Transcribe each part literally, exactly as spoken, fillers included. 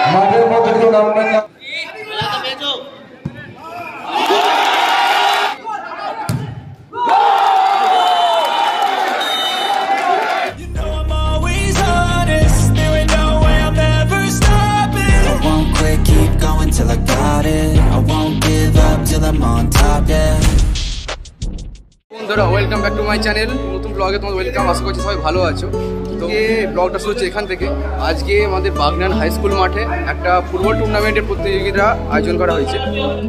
মাঠের মধ্যে কেউ নামবেন না। Till I got it, I won't give up till I'm on top, yeah. বন্ধুরা welcome back to my channel. নতুন ব্লগে তোমাদের ওয়েলকাম। আশা করছি সবাই ভালো আছো। তো এই ব্লগটা শুরু হচ্ছে এখান থেকে। আজকে আমাদের বাগনান হাই স্কুল মাঠে একটা ফুটবল টুর্নামেন্টের প্রতিযোগিতা আয়োজন করা হয়েছে।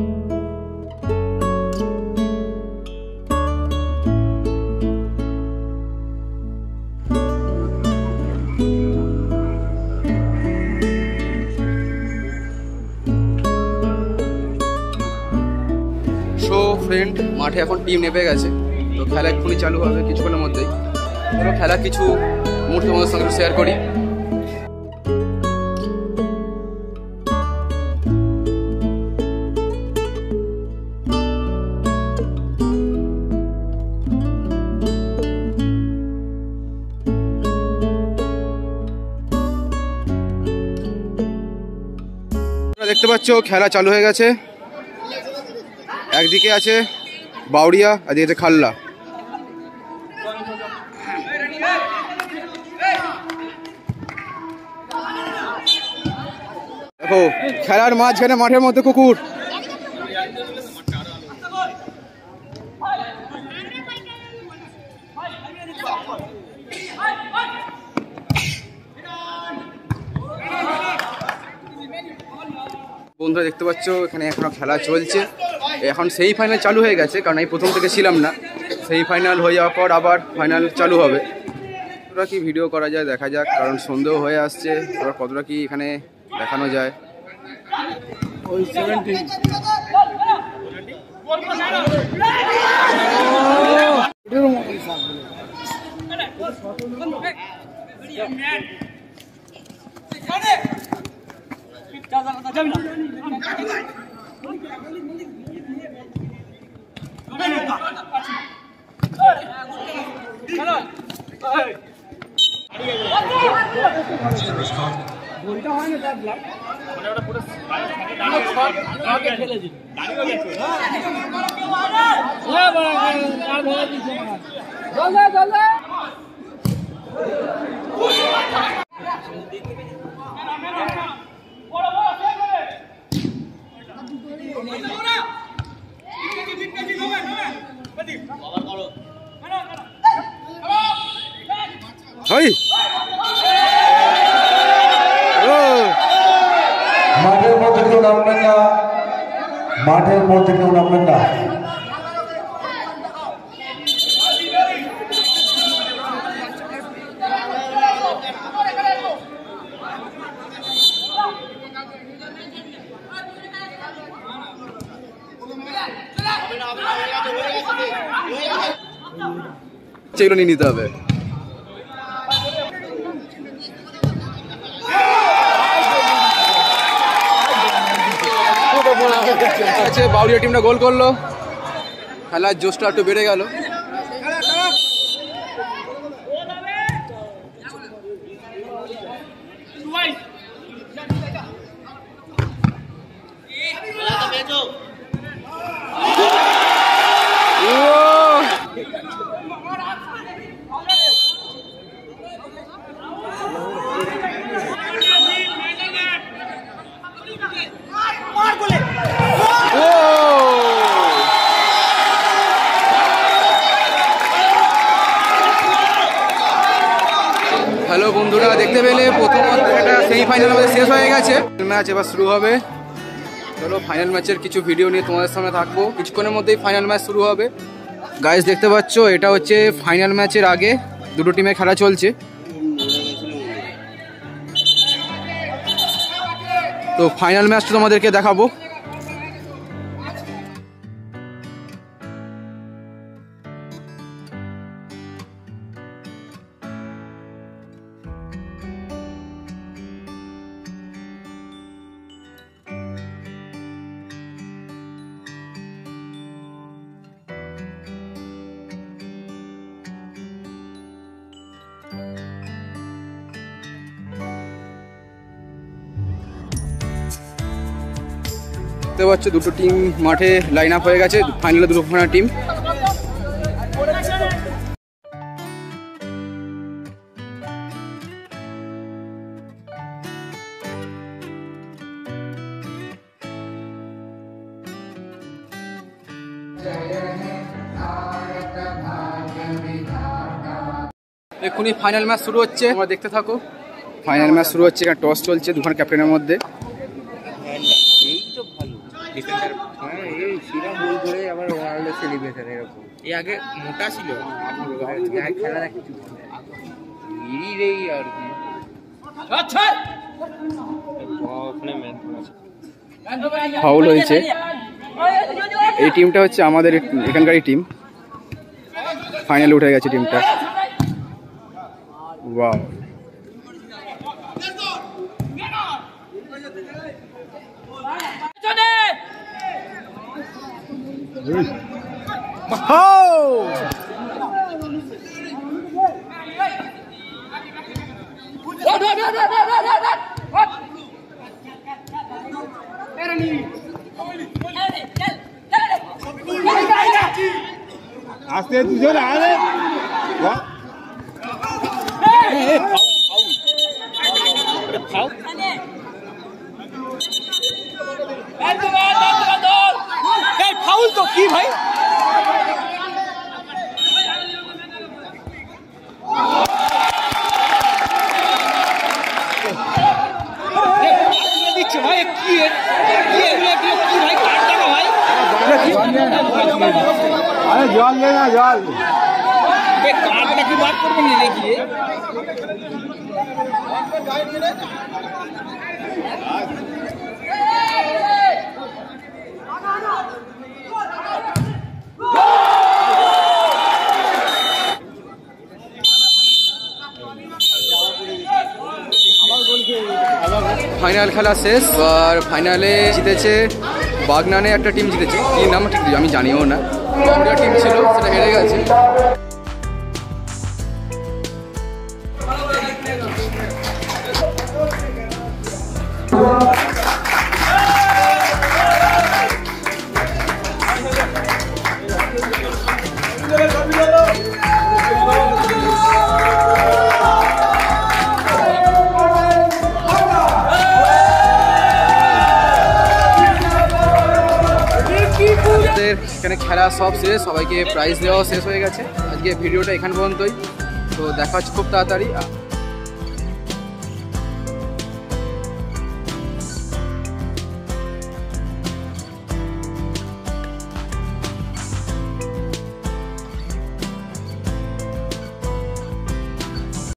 ফ্রেন্ড মাঠে এখন টিম নেমে গেছে, তো খেলা এক্ষুনি চালু হবে কিছুক্ষণের মধ্যেই। তো খেলা কিছু মুহূর্ত তোমাদের সঙ্গে শেয়ার করি। দেখতে পাচ্ছ খেলা চালু হয়ে গেছে। একদিকে আছে বাউরিয়া, একদিকে আছে খাল্লা। দেখো খেলার মাঝখানে মাঠের মধ্যে কুকুর। বন্ধুরা দেখতে পাচ্ছ এখানে এখনো খেলা চলছে। এখন সেমি ফাইনাল চালু হয়ে গেছে, কারণ এই প্রথম থেকে ছিলাম না। সেমি ফাইনাল হয়ে যাওয়ার পর আবার ফাইনাল চালু হবে। কতটা কি ভিডিও করা যায় দেখা যাক, কারণ সন্দেহ হয়ে আসছে। আবার কতটা কি এখানে দেখানো যায়। ওই সেভেন্টি মাঠের মধ্যে কেউ নামবেন না, মাঠের মধ্যে কেউ নামবেন না। সেগুলো নিয়ে নিতে হবে। বাউরিয়া টিমটা গোল করলো, খেলার জোশটা একটু বেড়ে গেল। হ্যালো বন্ধুরা, দেখতে পেলে প্রথম একটা সেমিফাইনাল আমাদের শেষ হয়ে গেছে। ম্যাচ এবার শুরু হবে। চলো ফাইনাল ম্যাচের কিছু ভিডিও নিয়ে তোমাদের সামনে থাকবো। কিছুক্ষণের মধ্যেই ফাইনাল ম্যাচ শুরু হবে। গাইস দেখতে পাচ্ছ এটা হচ্ছে ফাইনাল ম্যাচের আগে দুটো টিমের খেলা চলছে। তো ফাইনাল ম্যাচটা তোমাদেরকে দেখাবো। দেখতে পাচ্ছ দুটো টিম মাঠে লাইন আপ হয়ে গেছে, ফাইনালে দুটো টিম। এক্ষুনি ফাইনাল ম্যাচ শুরু হচ্ছে, তোমরা দেখতে থাকো। ফাইনাল ম্যাচ শুরু হচ্ছে, এখানে টস চলছে দুখান ক্যাপ্টেনের মধ্যে। এই তো ভালো ডিফেন্ডার, হ্যাঁ এই সিরা গোল করে আবার রোনাল্ডো সেলিব্রেশন এরকম। এই আগে মোটা ছিল, আর খেলা দেখি এই আর কি আচ্ছা ওখানে ম্যাচ ফাউল হয়েছে। এই টিমটা হচ্ছে আমাদের এখানকারই টিম, ফাইনালে উঠে গেছে টিমটা। ওয়াও, আস্তে দুজন আরে ফাউল তো কি ভাই, দিচ্ছে ভাই কি কি ভাই কাটটা ভাই, আরে জল দে না জল, কাটটা কি বাদ করবে না দেখিয়ে। ফাইনাল খেলা শেষ। আর ফাইনালে জিতেছে বাগনানে একটা টিম জিতেছে, কি নাম ঠিক আমি জানিও না, বাংলা টিম ছিল সেটা হেরে গেছে। এখানে খেলা সব শেষ, সবাইকে প্রাইজ দেওয়া শেষ হয়ে গেছে। আজকে ভিডিওটা এখান পর্যন্তই, তো দেখা হচ্ছে খুব তাড়াতাড়ি।